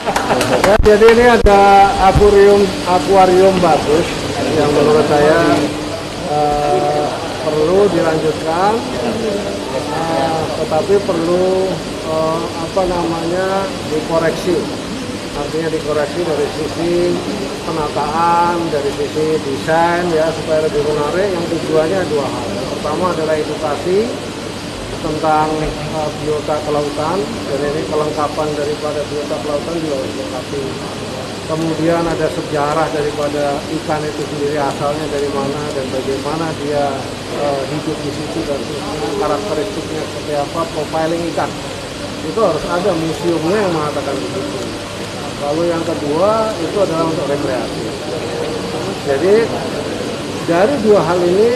Ya, jadi ini ada akuarium bagus yang menurut saya perlu dilanjutkan, tetapi perlu dikoreksi. Artinya dikoreksi dari sisi penataan, dari sisi desain ya supaya lebih menarik. Yang tujuannya dua hal. Yang pertama adalah edukasi tentang biota kelautan, dan ini kelengkapan daripada biota kelautan juga dilengkapi. Kemudian ada sejarah daripada ikan itu sendiri, asalnya dari mana dan bagaimana dia hidup di situ, dan karakteristiknya seperti apa, profiling ikan. Itu harus ada museumnya yang mengatakan begitu. Lalu yang kedua itu adalah untuk rekreasi. Jadi dari dua hal ini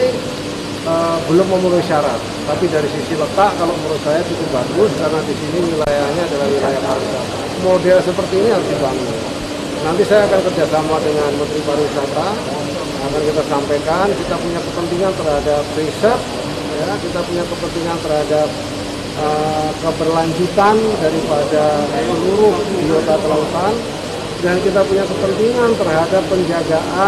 belum memenuhi syarat, tapi dari sisi letak kalau menurut saya cukup bagus karena di sini wilayahnya adalah wilayah pariwisata. Model seperti ini harus dibangun. Nanti saya akan kerjasama dengan Menteri Pariwisata, akan kita sampaikan kita punya kepentingan terhadap riset, ya, kita punya kepentingan terhadap keberlanjutan daripada seluruh biota kelautan, dan kita punya kepentingan terhadap penjagaan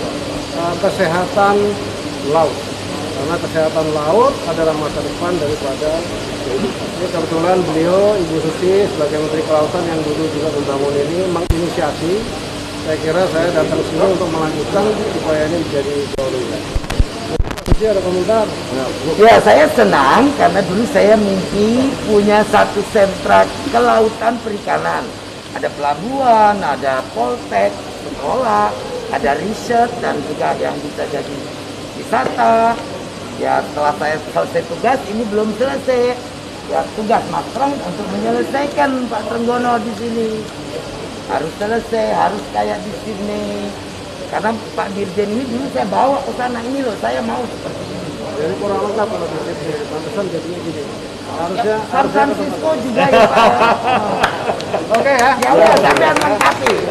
kesehatan laut. Karena kesehatan laut adalah masa depan daripada ini. Kebetulan beliau, Ibu Susi, sebagai Menteri Kelautan yang dulu juga membangun ini, menginisiasi. Saya kira saya datang sini untuk melanjutkan supaya ini menjadi jauh lebih baik. Susi, ada komentar? Ya, saya senang karena dulu saya mimpi punya satu sentra kelautan perikanan. Ada pelabuhan, ada poltek, sekolah, ada riset, dan juga yang bisa jadi wisata. Ya, setelah saya selesai tugas, ini belum selesai. Ya, tugas Mas Trong untuk menyelesaikan Pak Trenggono di sini. Harus selesai, harus kayak di sini. Karena Pak Dirjen ini dulu saya bawa ke sana, ini loh, saya mau seperti ini. Jadi kurang lengkap kalau di sini, pantesan jadinya gini. Harusnya San Francisco juga ya Pak. Oke ya. Ya udah, sampai lengkapi.